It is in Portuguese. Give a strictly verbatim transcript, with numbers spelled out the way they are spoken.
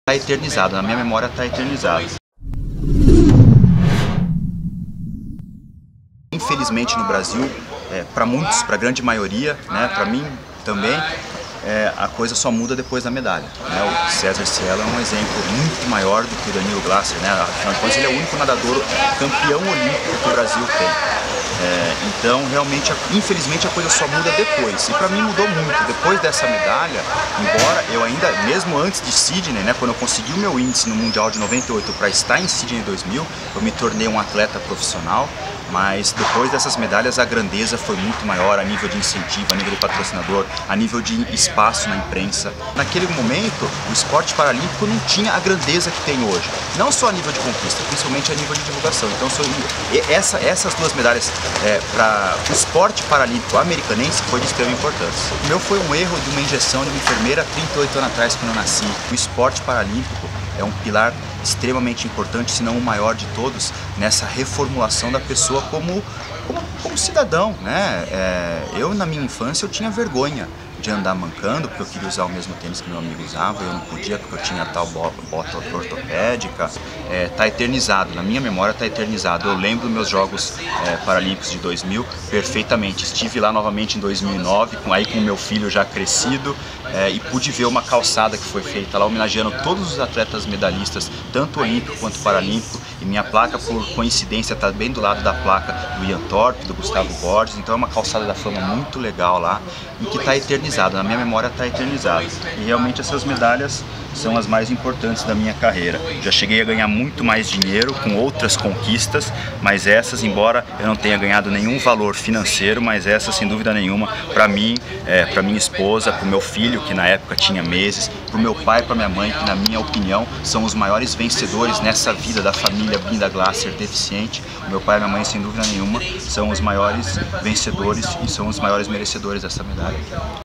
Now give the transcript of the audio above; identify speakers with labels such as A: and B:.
A: Está eternizado, na minha memória está eternizado. Infelizmente no Brasil, é, para muitos, para a grande maioria, né, para mim também, é, a coisa só muda depois da medalha. Né? O César Cielo é um exemplo muito maior do que o Danilo Glasser, né? Afinal de contas, ele é o único nadador campeão olímpico que o Brasil tem. É, então, realmente, infelizmente, a coisa só muda depois. E para mim mudou muito. Depois dessa medalha, embora eu ainda, mesmo antes de Sydney, né, quando eu consegui o meu índice no Mundial de noventa e oito para estar em Sydney dois mil, eu me tornei um atleta profissional. Mas depois dessas medalhas a grandeza foi muito maior a nível de incentivo, a nível de patrocinador, a nível de espaço na imprensa. Naquele momento, o esporte paralímpico não tinha a grandeza que tem hoje. Não só a nível de conquista, principalmente a nível de divulgação. Então, essa, essas duas medalhas é, para o esporte paralímpico americanense foi de extrema importância. O meu foi um erro de uma injeção de uma enfermeira trinta e oito anos atrás, quando eu nasci. O esporte paralímpico é um pilar extremamente importante, se não o maior de todos, nessa reformulação da pessoa como, como, como cidadão, né? É, eu, na minha infância, eu tinha vergonha de andar mancando, porque eu queria usar o mesmo tênis que meu amigo usava, eu não podia porque eu tinha tal bota ortopédica. É, tá eternizado, na minha memória tá eternizado. Eu lembro meus Jogos é, Paralímpicos de dois mil perfeitamente. Estive lá novamente em dois mil e nove, com, aí com meu filho já crescido, é, e pude ver uma calçada que foi feita lá, homenageando todos os atletas medalhistas, tanto olímpico quanto paralímpico, e minha placa, por coincidência, está bem do lado da placa do Ian Thorpe, do Gustavo Borges. Então é uma calçada da fama muito legal lá, e que está eternizada, na minha memória está eternizada. E realmente essas medalhas são as mais importantes da minha carreira. Já cheguei a ganhar muito mais dinheiro com outras conquistas, mas essas, embora eu não tenha ganhado nenhum valor financeiro, mas essas, sem dúvida nenhuma, para mim, é, para minha esposa, para o meu filho, que na época tinha meses, para o meu pai, para minha mãe, que na minha opinião são os maiores vencedores nessa vida da família Brinda Glasser deficiente. O meu pai e minha mãe, sem dúvida nenhuma, são os maiores vencedores e são os maiores merecedores dessa medalha.